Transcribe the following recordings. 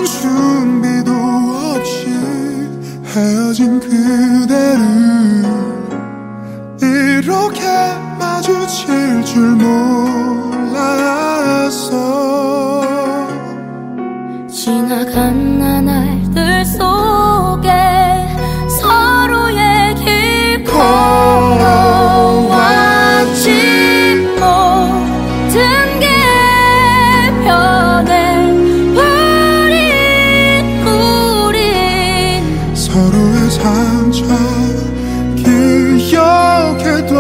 아무런 준비도 없이 헤어진 그대를 이렇게 마주칠 줄 몰랐어. 지나간 나날들 속에 서로의 길 걸어왔지. 모든 게 변해버린 우린 서로의 상처 기억해도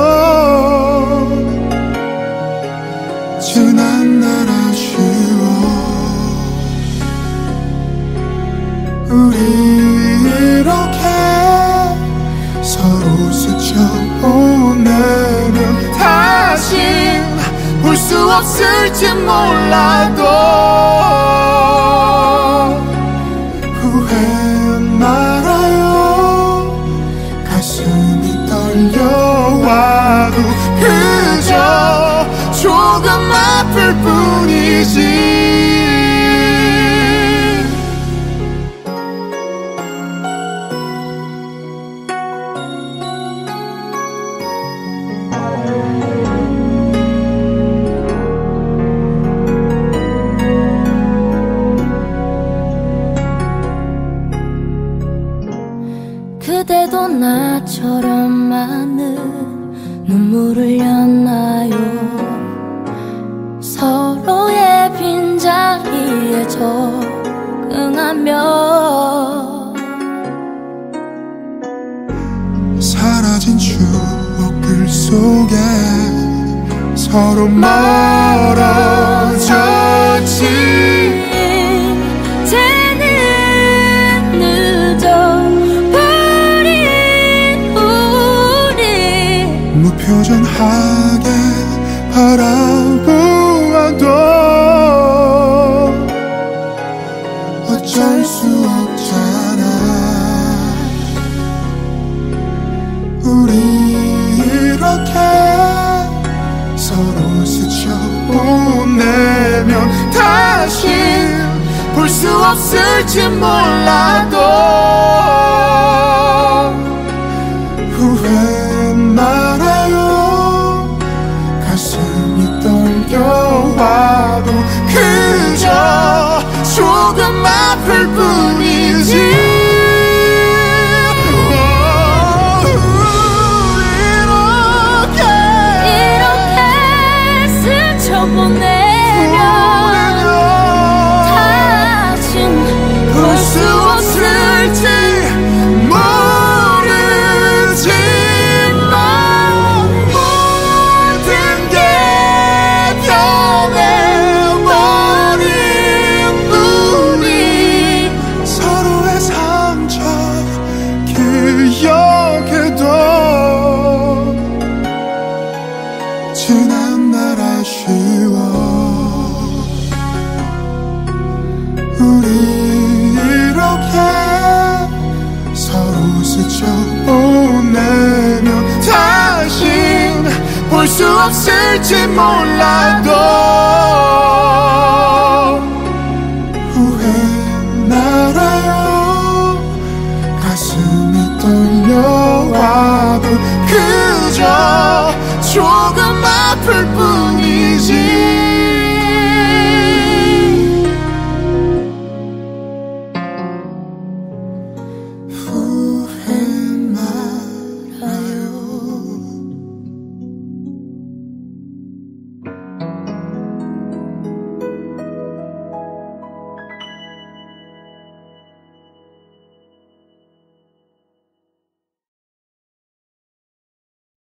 지난 날 아쉬워. 우리 이렇게 서로 스쳐 보내면 다신 볼 수 없을지 몰라도 후회 말아요. 가슴이 떨려와도 그저 조금 아플 뿐이지. 그대도 나처럼 많은 눈물을 흘렸나요? 서로의 빈자리에 적응하며 사라진 추억들 속에 서로 멀어졌지. 무표정하게 바라보아도 어쩔 수 없잖아. 우리 이렇게 서로 스쳐 보내면 다시 볼 수 없을지 몰라도 후회 말아요. 가슴이 떨려와도 그저 조금 아플 뿐이지. 이렇게 스쳐보내면 다신 볼 수 없을지 모르지만 모든 게 변해버린 우리 서로의 상처 기억해도 지난 날 아쉬워. 우리 이렇게 서로 스쳐 보내면 다신 볼 수 없을지 몰라도